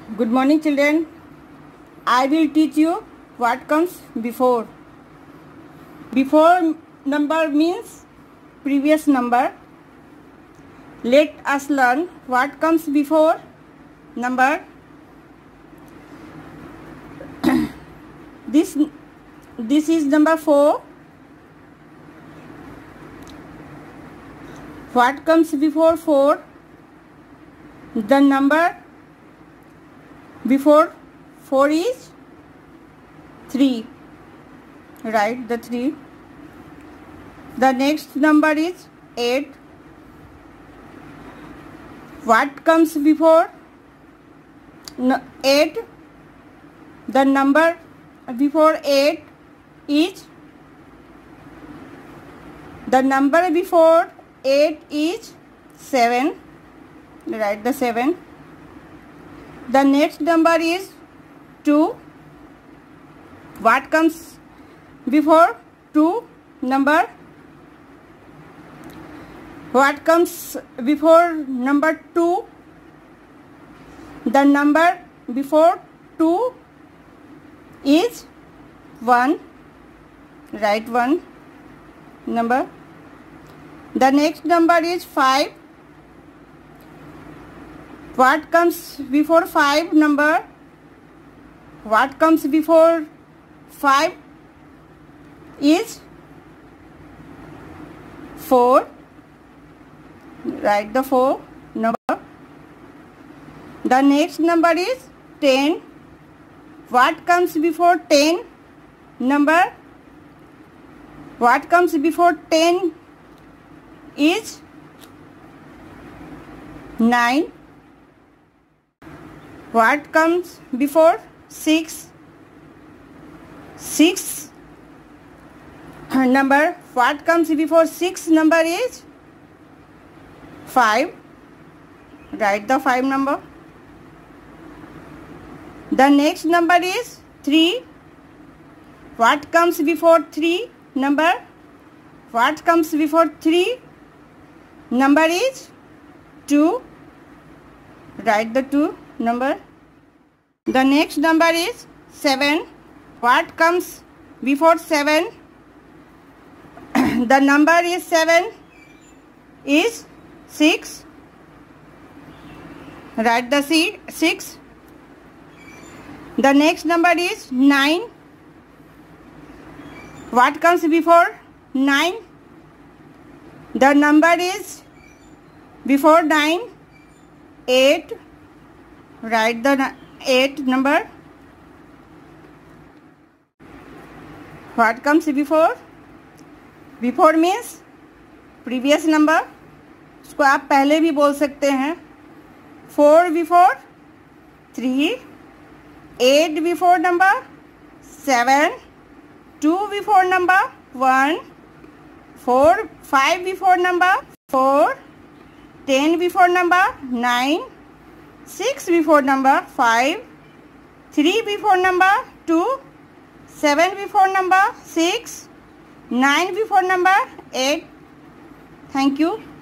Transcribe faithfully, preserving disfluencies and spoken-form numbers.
Good morning, children. I will teach you what comes before. Before number means previous number. Let us learn what comes before number. this this is number four. What comes before four? The number before four is three. Write the three. The next number is eight. What comes before no, eight? The number before eight is the number before eight is seven. Write the seven. The next number is two. What comes before two number? What comes before number two? The number before two is one. Write one number. The next number is five. What comes before five number? What comes before five is four. Write the four number. The next number is ten. What comes before ten number? What comes before ten is nine. What comes before six? Six number. What comes before six number is five. Write the five number. The next number is three. What comes before three number? What comes before three number is two. Write the two number. The next number is seven. What comes before seven? The number is seven is six. Write the seed six. The next number is nine. What comes before nine? The number is before nine eight. Write the eight number. What comes before? Before means previous number. उसको आप पहले भी बोल सकते हैं. Four before three, eight before number seven, two before number one, four, five before number four, ten before number nine, six before number five, three before number two, seven before number six, nine before number eight. Thank you.